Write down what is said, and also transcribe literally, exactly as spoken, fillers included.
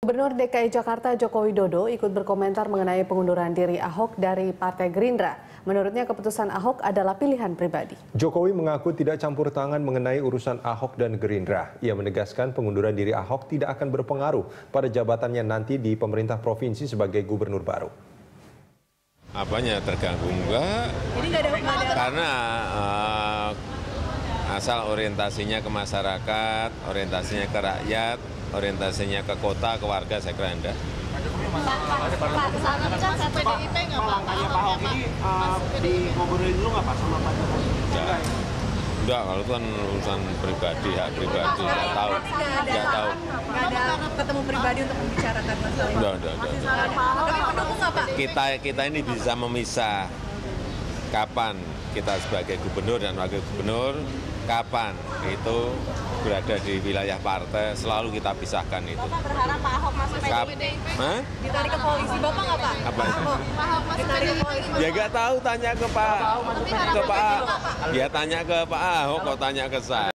Gubernur D K I Jakarta Joko Widodo ikut berkomentar mengenai pengunduran diri Ahok dari Partai Gerindra. Menurutnya keputusan Ahok adalah pilihan pribadi. Jokowi mengaku tidak campur tangan mengenai urusan Ahok dan Gerindra. Ia menegaskan pengunduran diri Ahok tidak akan berpengaruh pada jabatannya nanti di pemerintah provinsi sebagai gubernur baru. Apanya terganggu enggak? Jadi nggak ada, nggak ada. Karena uh, asal orientasinya ke masyarakat, orientasinya ke rakyat, orientasinya ke kota, ke warga, saya kira enggak. Pak, saat ini kan P D I P nggak Pak? Langkahnya Pak Ahok ini uh, dikobrolin dulu nggak Pak sama Pak Jokowi? Enggak. Enggak, kalau itu kan urusan pribadi, hak pribadi, nggak tahu. Nggak tahu. Nggak ada ketemu pribadi untuk membicarakan masalah ini? Enggak, enggak, enggak. Tapi mendukung nggak Pak? Kita, kita ini bisa memisah kapan kita sebagai gubernur dan wakil gubernur, kapan itu berada di wilayah partai, selalu kita pisahkan itu. Bapak berharap Pak Ahok masuk Kap P D I P? Hah? Ditarik ke polisi, Bapak nggak Pak? Apa itu? Ahok, Pak Ahok masuk Ditarik ke polisi. Ya nggak tahu, tanya ke Pak, ke Pak, ya tanya ke Pak Ahok, kok tanya ke saya.